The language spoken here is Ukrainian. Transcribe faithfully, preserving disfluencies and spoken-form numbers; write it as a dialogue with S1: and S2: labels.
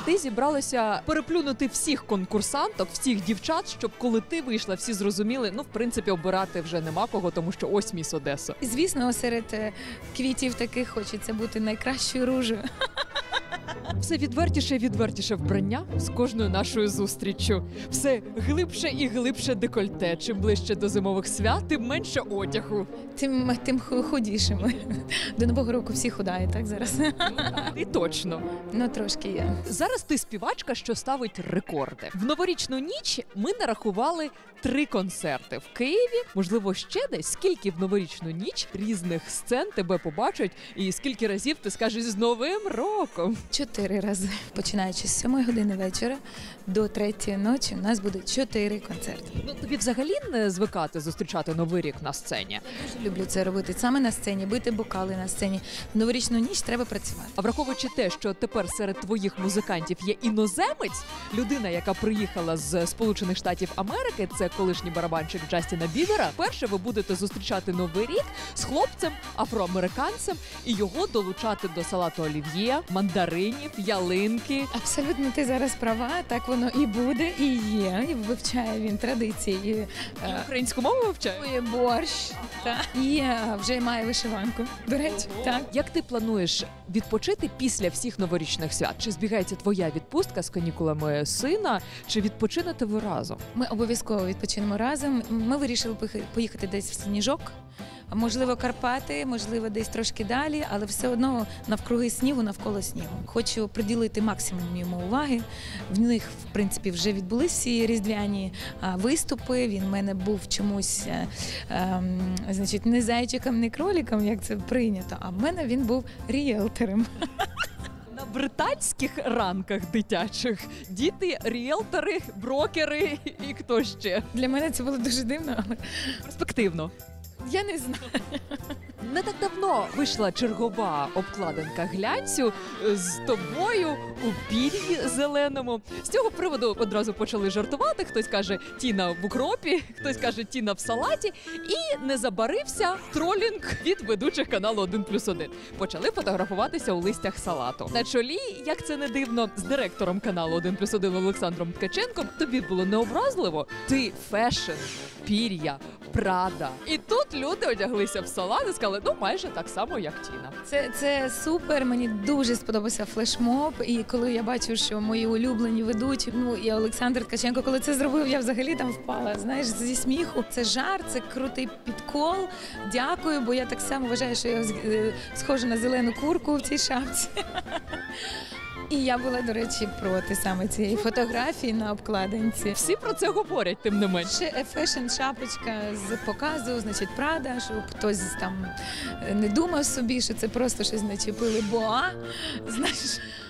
S1: ти зібралася переплюнути всіх конкурсанток, всіх дівчат, щоб коли ти вийшла, всі зрозуміли, ну, в принципі, обирати вже нема кого, тому що ось міс Одеса.
S2: Звісно, серед е, квітів таких хочеться бути найкращою ружею.
S1: Все відвертіше і відвертіше вбрання з кожною нашою зустріччю. Все глибше і глибше декольте. Чим ближче до зимових свят, тим менше одягу.
S2: Тим, тим худішими. До Нового року всі худають, так зараз?
S1: І точно.
S2: Ну, трошки є.
S1: Зараз ти співачка, що ставить рекорди. В новорічну ніч ми нарахували три концерти в Києві. Можливо, ще десь. Скільки в новорічну ніч різних сцен тебе побачать і скільки разів ти скажеш «з Новим роком»?
S2: Чотири рази. Починаючи з сьомої години вечора до третьої ночі у нас буде чотири концерти.
S1: Ну, тобі взагалі не звикати зустрічати Новий рік на сцені?
S2: Дуже люблю це робити. Саме на сцені, бити бокали на сцені. В новорічну ніч треба працювати.
S1: А враховуючи те, що тепер серед твоїх музикантів є іноземець, людина, яка приїхала з Сполучених Штатів Америки, це колишній барабанщик Джастіна Бібера, перше ви будете зустрічати Новий рік з хлопцем, афроамериканцем, і його долучати до салату олів'є, мандаринів, ялинки.
S2: Абсолютно, ти зараз права, так воно і буде, і є. І вивчає він традиції. І,
S1: І українську мову вивчає?
S2: готує борщ, так. І е, вже має вишиванку, до речі. Так.
S1: Як ти плануєш відпочити після всіх новорічних свят? Чи збігається твоя відпустка з канікулами сина, чи відпочинете ви разом?
S2: Ми обов'язково відпочинемо разом. Ми вирішили поїхати десь в Сніжок. Можливо, Карпати, можливо, десь трошки далі, але все одно навкруги снігу, навколо снігу. Хочу приділити максимум йому уваги. В них, в принципі, вже відбулись всі різдвяні виступи. Він в мене був чомусь, е, е, значить, не зайчиком, не кроликом, як це прийнято, а в мене він був ріелтором.
S1: На британських ранках дитячих діти, ріелтори, брокери і хто ще?
S2: Для мене це було дуже дивно, але
S1: Перспективно.
S2: я не знаю.
S1: Не так давно вийшла чергова обкладинка глянцю з тобою у пір'ї зеленому. З цього приводу одразу почали жартувати. Хтось каже «Тіна в укропі», хтось каже «Тіна в салаті». І не забарився тролінг від ведучих каналу один плюс один. Почали фотографуватися у листях салату. На чолі, як це не дивно, з директором каналу один плюс один Олександром Ткаченком. Тобі було необразливо? Ти фешн, пір'я, Прада. І тут люди одяглися в салат і сказали, ну майже так само, як Тіна.
S2: Це, це супер, мені дуже сподобався флешмоб, і коли я бачу, що мої улюблені ведучі, ну і Олександр Ткаченко, коли це зробив, я взагалі там впала, знаєш, зі сміху. Це жарт, це крутий підкол, дякую, бо я так само вважаю, що я схожа на зелену курку в цій шапці. І я була, до речі, проти саме цієї фотографії на обкладинці.
S1: Всі про це говорять, тим не менше.
S2: Ще фешн-шапочка з показу, значить, Прада, щоб хтось там не думав собі, що це просто щось начепили боа, знаєш.